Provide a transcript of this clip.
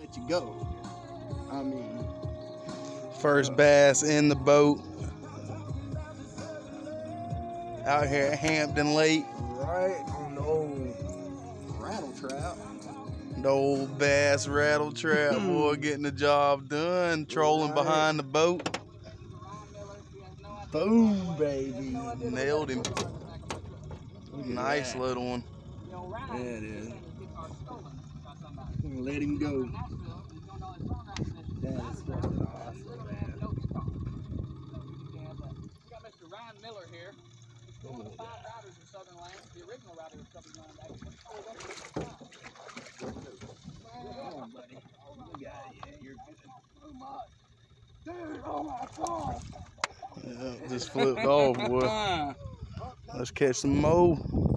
let you go. I mean, first bass in the boat out here at Hampton Lake. right on the old rattle trap. The old bass rattle trap, boy, getting the job done. Trolling behind the boat. Boom, baby. Nailed him. Nice little one. Yeah, it is. I'm gonna let him go. That is fucking awesome, man. We got Mr. Ryan Miller here. One of the 5 riders in Southern Lands. The original rider of Southern Lands. Come on, buddy. You got it. Yeah, you're good. Oh my. Dude, oh my God. Yeah, just flipped off, boy. Let's catch some more.